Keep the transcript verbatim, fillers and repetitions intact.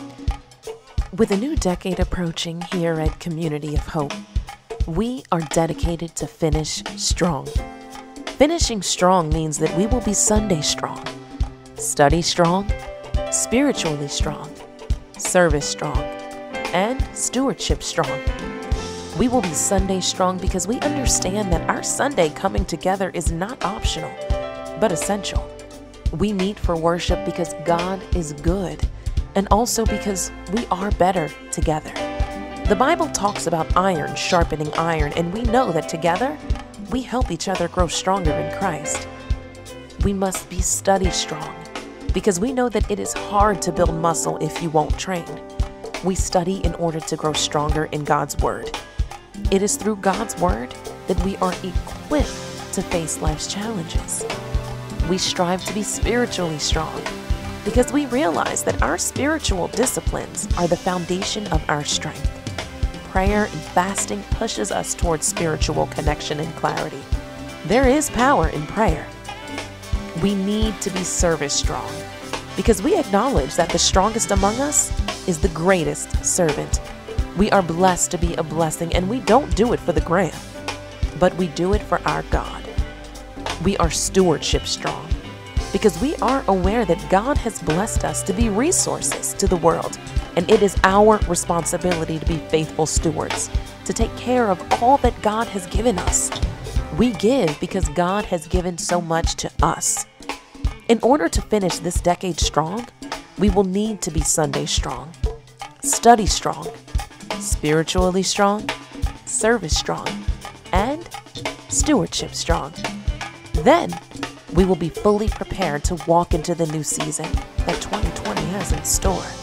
With a new decade approaching here at Community of Hope, we are dedicated to finish strong. Finishing strong means that we will be Sunday strong, study strong, spiritually strong, service strong, and stewardship strong. We will be Sunday strong because we understand that our Sunday coming together is not optional, but essential. We meet for worship because God is good, and also because we are better together. The Bible talks about iron sharpening iron, and we know that together, we help each other grow stronger in Christ. We must be study strong, because we know that it is hard to build muscle if you won't train. We study in order to grow stronger in God's Word. It is through God's Word that we are equipped to face life's challenges. We strive to be spiritually strong because we realize that our spiritual disciplines are the foundation of our strength. Prayer and fasting pushes us towards spiritual connection and clarity. There is power in prayer. We need to be service strong because we acknowledge that the strongest among us is the greatest servant. We are blessed to be a blessing, and we don't do it for the gram, but we do it for our God. We are stewardship strong because we are aware that God has blessed us to be resources to the world, and it is our responsibility to be faithful stewards, to take care of all that God has given us. We give because God has given so much to us. In order to finish this decade strong, we will need to be Sunday strong, study strong, spiritually strong, service strong, and stewardship strong. Then we will be fully prepared to walk into the new season that twenty twenty has in store.